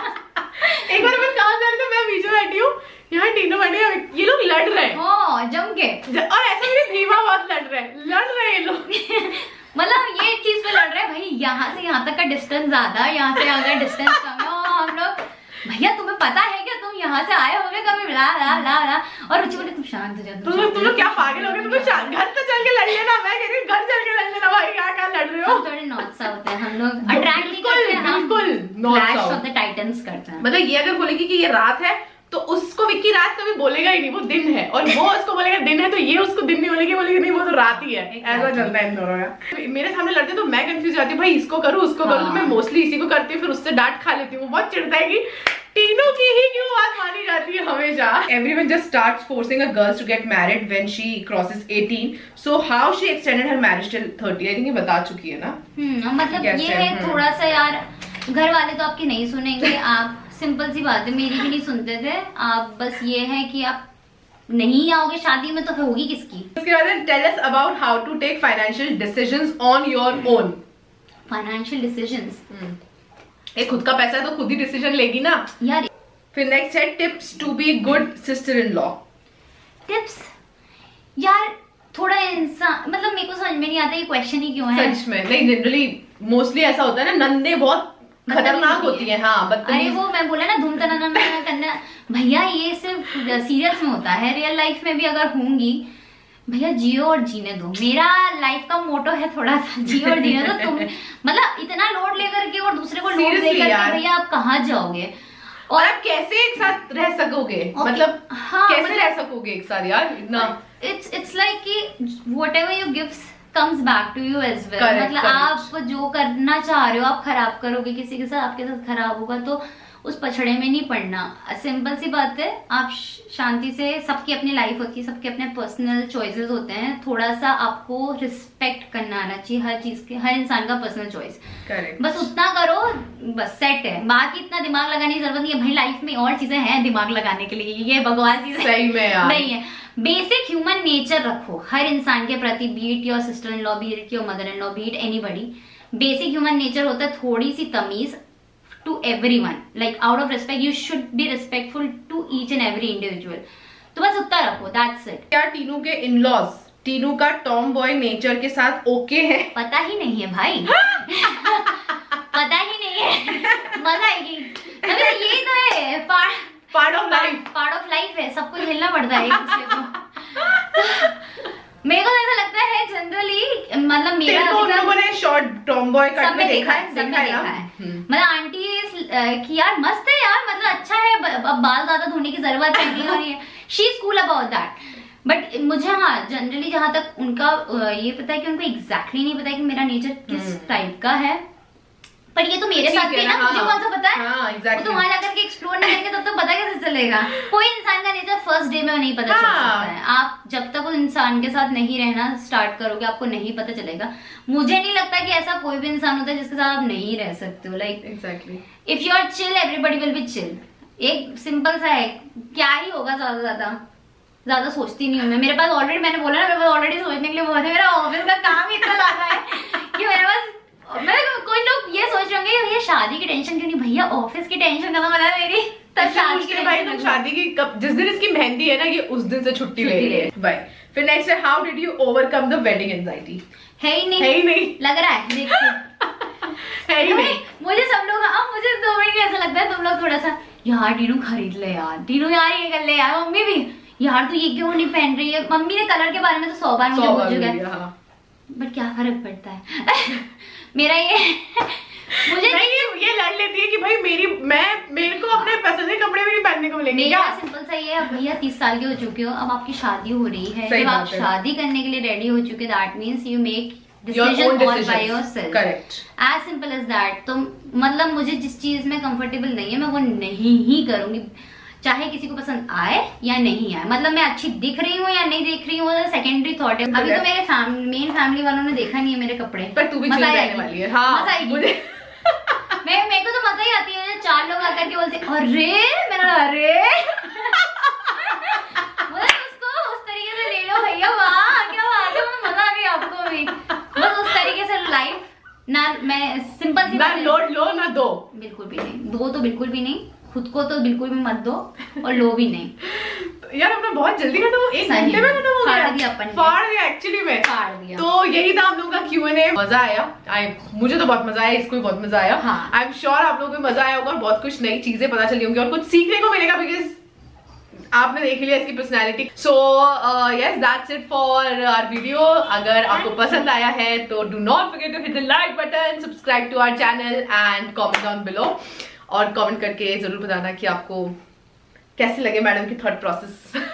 [SPEAKER 1] एक बार मैं कहाँ जा रही थी, मैं बीच में बैठी हूँ, यहाँ टीनो बैठे, ये लोग लड़ रहे हैं,
[SPEAKER 2] हाँ जम के,
[SPEAKER 1] और ऐसा मेरी धीमा बहुत लड़ रहे हैं ये लोग
[SPEAKER 2] मतलब ये चीज पे लड़ रहे हैं भाई, यहाँ से यहाँ तक का डिस्टेंस ज्यादा, यहाँ से अगर डिस्टेंस कम है, हम लोग भैया तुम्हें पता है क्या, तुम यहाँ से आए होगे कभी, ला ला ला ला, और रुचि बोले तुम शांत हो जाओ,
[SPEAKER 1] तुम लोग क्या पागल हो गए, तुम घर तो चल के लड़ लेना, मैं कह रही हूँ घर चल के लड़ लेना भाई, क्या लड़ रहे हो।
[SPEAKER 2] हम थोड़े नॉर्थ साउथ है, हम लोग अट्रैक्ट नहीं करते, हम क्लैश ऑफ द टाइटंस करते हैं।
[SPEAKER 1] मतलब ये अगर बोलेगी कि ये रात है तो उसको विक्की रात कभी बोलेगा ही नहीं, वो दिन है, और वो उसको बोलेगा दिन है, तो ये उसको दिन नहीं बोलेगी नहीं वो तो रात ही है। ऐसा चलता है इन दोनों का। मेरे सामने लड़ते तो मैं कंफ्यूज जाती हूँ, भाई इसको करूँ उसको करूँ, तो मैं मोस्टली इसी को करती हूँ, फिर उससे डांट खा लेती हूँ। बहुत चिढ़ता है कि तीनों की ही क्यों बात मानी जाती है हमेशा। Everyone just starts forcing a girl to get married when she crosses 18. So how she extended her marriage till 30? I think ये बता चुकी है ना।
[SPEAKER 2] मतलब ये है थोड़ा सा यार, घर वाले तो आपकी नहीं सुनेंगे, आप सिंपल सी बात है, मेरी भी नहीं सुनते थे आप, बस ये है कि आप नहीं आओगे शादी में तो होगी किसकी। उसके
[SPEAKER 1] बाद tell us about how to take financial decisions on your own.
[SPEAKER 2] Financial decisions.
[SPEAKER 1] एक खुद का पैसा है तो खुद ही डिसीजन लेगी ना
[SPEAKER 2] यार।
[SPEAKER 1] फिर नेक्स्ट है tips to be good sister in law.
[SPEAKER 2] Tips यार थोड़ा इंसान, मतलब मेरे को समझ में नहीं आता ये क्वेश्चन ही क्यों है।
[SPEAKER 1] सच में नहीं, जनरली मोस्टली ऐसा होता है ना, नंदे बहुत खतरनाक होती है। हाँ
[SPEAKER 2] अरे वो मैं बोला ना धूम तना करना, भैया ये सिर्फ सीरियस में होता है, रियल लाइफ में भी अगर होंगी भैया जियो और जीने दो। मेरा लाइफ का मोटो है थोड़ा सा जियो और जीने दो। तुम मतलब इतना लोड लेकर के और दूसरे को लोड लेकर के भैया आप कहाँ जाओगे,
[SPEAKER 1] और आप कैसे एक साथ रह सकोगे, मतलब हाँ, कैसे रह सकोगे एक साथ यार इतना।
[SPEAKER 2] इट्स लाइक कि whatever you gives comes back to you as well. मतलब आप जो करना चाह रहे हो आप खराब करोगे, किसी के साथ आपके साथ खराब होगा तो उस पछड़े में नहीं पड़ना। सिंपल सी बात है, आप शांति से, सबकी अपनी लाइफ होती है, सबके अपने पर्सनल चॉइसेस होते हैं, थोड़ा सा आपको रिस्पेक्ट करना आना चाहिए हर चीज के, हर इंसान का पर्सनल चॉइस। बस उतना करो, बस सेट है। बाकी इतना दिमाग लगाने की जरूरत नहीं है भाई, लाइफ में और चीजें हैं दिमाग लगाने के लिए, ये बकवास चीज
[SPEAKER 1] सही में यार
[SPEAKER 2] नहीं है। बेसिक ह्यूमन नेचर रखो हर इंसान के प्रति, be it your sister in law, be it your mother in law, be it anybody. Basic human nature होता है थोड़ी सी तमीज to everyone, like out of respect you should be respectful to each and every individual. तो बस उतना रखो, that's it.
[SPEAKER 1] क्या टीनू के in-laws टीनू का टॉम बॉय नेचर के साथ ओके है?
[SPEAKER 2] पता ही नहीं है भाई। पता ही नहीं है, मजा आएगी। मतलब यही तो है
[SPEAKER 1] पार्ट ऑफ
[SPEAKER 2] लाइफ है, सबको झेलना पड़ता है एक दूसरे को। मेरे को ऐसा लगता है जनरली, मतलब मेरा
[SPEAKER 1] उन लोगों ने शॉर्ट टॉम बॉय कट में देखा है।
[SPEAKER 2] मतलब आंटी कि यार मस्त है यार, मतलब अच्छा है, अब बाल ज्यादा धोने की जरूरत नहीं हो रही है, she is cool about that. But मुझे हाँ जनरली जहां तक उनका ये पता है कि उनको एग्जैक्टली नहीं पता है कि मेरा नेचर किस टाइप का है, पर ये तो मेरे साथ भी ना, मुझे कौन सा पता है। वो तो वहां जाकर के एक्सप्लोर नहीं करेंगे तब तो पता कैसे चलेगा। कोई इंसान का नेचर फर्स्ट डे में नहीं पता चल सकता है। आप जब तक उस इंसान के साथ नहीं रहना स्टार्ट करोगे आपको नहीं पता चलेगा। मुझे नहीं लगता कि ऐसा कोई भी इंसान होता है जिसके साथ आप नहीं रह सकते हो। Like
[SPEAKER 1] exactly
[SPEAKER 2] if you are chill everybody will be chill. एक सिंपल सा है, क्या ही होगा, ज्यादा सोचती नहीं हूँ मैं। मेरे पास ऑलरेडी, मैंने बोला ना, मेरे पास ऑलरेडी सोचने के लिए बहुत है। मेरा ऑफिस का काम ही इतना ज्यादा है कि मेरे पास, कोई लोग ये सोच रहे होंगे भैया शादी की टेंशन क्यों नहीं, भैया ऑफिस की टेंशन खत्म हो जाए मेरी तब शादी की। भाई तुम
[SPEAKER 1] शादी की जिस दिन इसकी मेहंदी है ना, ये उस दिन से छुट्टी ले रही है भाई। फिर नेक्स्ट है how did you overcome the wedding anxiety.
[SPEAKER 2] है ही नहीं लग रहा है देखिए। है ही नहीं। मुझे सब लोग, अब मुझे 2 मिनट ऐसा लगता है तुम लोग थोड़ा सा यार टीनू खरीद ले यार, टीनू यार ये कर ले यार, मम्मी भी यार तू ये क्यों नहीं पहन रही है। मम्मी ने कलर के बारे में तो 100 बार मुझे पूछ चुका है, बट क्या फर्क पड़ता है। मेरा ये मुझे
[SPEAKER 1] नहीं, ये लड़ लेती है कि भाई मेरे को अपने पसंद के कपड़े भी नहीं पहनने को मिलेंगे।
[SPEAKER 2] मेरा सिंपल सा ये है, भैया 30 साल के हो चुके हो, अब आपकी शादी हो रही है, जब आप शादी करने के लिए रेडी हो चुके, that means you make decision on by yourself.
[SPEAKER 1] Correct,
[SPEAKER 2] as simple as that. तो मतलब मुझे जिस चीज में कंफर्टेबल नहीं है मैं वो नहीं ही करूंगी, चाहे किसी को पसंद आए या नहीं आए। मतलब मैं अच्छी दिख रही हूँ या नहीं दिख रही हूँ वो सेकेंडरी थॉट है। अभी तो मेरे मेन फैमिली वालों ने देखा नहीं है मेरे कपड़े,
[SPEAKER 1] पर तू भी मजा वाली है। हाँ,
[SPEAKER 2] मजा आएगी मुझे। मेरे को तो मजा ही आती है, 4 लोग आकर के बोलते अरे मेरा, अरे उसको उस तरीके से ले लो भैया, वाह क्या बात है, मजा आ गया आपको भी। बस उस तरीके से लाइफ ना, मैं सिंपल सी
[SPEAKER 1] ना लोड लो ना दो,
[SPEAKER 2] बिल्कुल भी नहीं, दो तो बिल्कुल भी नहीं, खुद को तो बिल्कुल भी मत दो और लो भी नहीं।
[SPEAKER 1] यार अपना बहुत जल्दी खत्म, 1 घंटे में खत्म हो गया, फाड़ दिया एक्चुअली में,
[SPEAKER 2] फाड़ दिया।
[SPEAKER 1] तो यही था हम लोगों का Q&A। मजा आया, मुझे तो बहुत मजा आया, इसको भी बहुत मजा आया। आई एम श्योर आप लोगों को मजा आया होगा, बहुत कुछ नई चीजें पता चली होंगी और कुछ सीखने को मिलेगा, बिकॉज आपने देख लिया इसकी personality. So yes, that's it for our video. अगर आपको पसंद आया है तो do not forget to hit the like button, subscribe to our channel and comment down below. और कमेंट करके जरूर बताना कि आपको कैसे लगे मैडम की थॉट प्रोसेस?